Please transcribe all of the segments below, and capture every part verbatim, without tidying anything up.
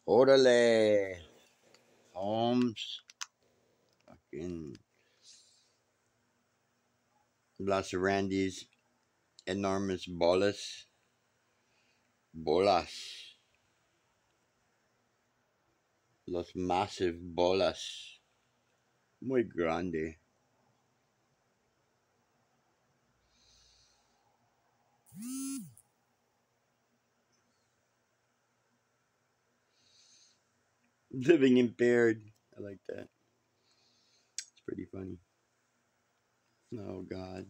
Orale. Holmes. Fucking Las Randy's enormous bolas. Bolas. Los massive bolas. Muy grande. Living impaired. I like that. It's pretty funny. Oh God.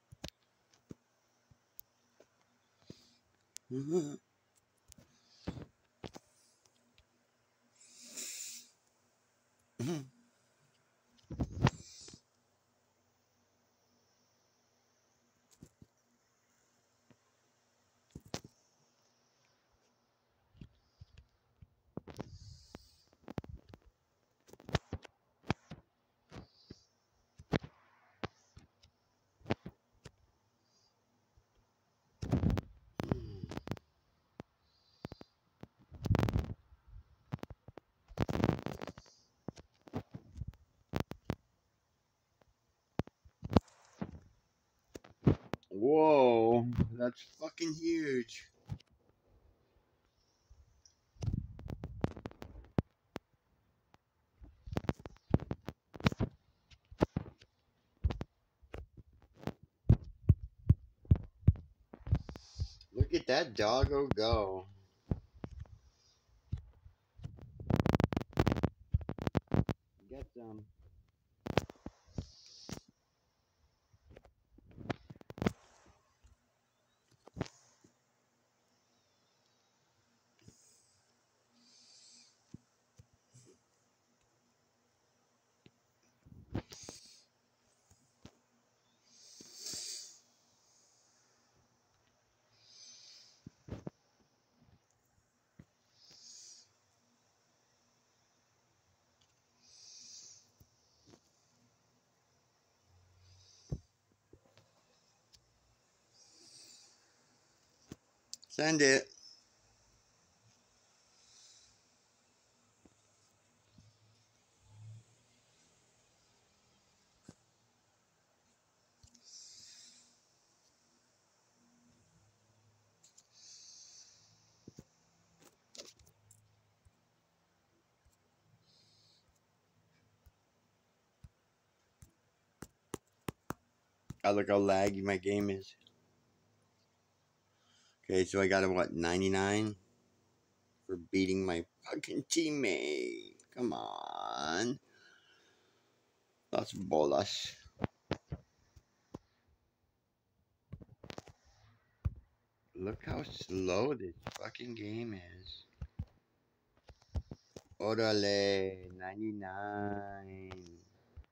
Whoa, that's fucking huge. Look at that doggo go. Get some. Send it. I look how laggy my game is. Okay, so I got a what, ninety-nine? For beating my fucking teammate. Come on. That's bolas. Look how slow this fucking game is. Orale, ninety-nine.